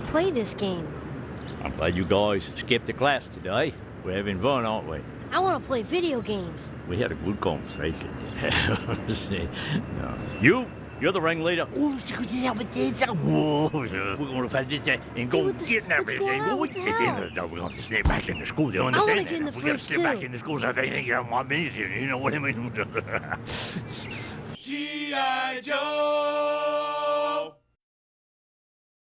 play this game. I'm glad you guys skipped the class today. We're having fun, aren't we? I want to play video games. We had a good conversation. No. You're the ringleader. We're going to find this and go get that. We're going to sneak back in the school. You I want to understand get in the that? We got to fridge, sneak back too. in the school so they think you're 1 minute here. You know what I mean? G.I. Joe!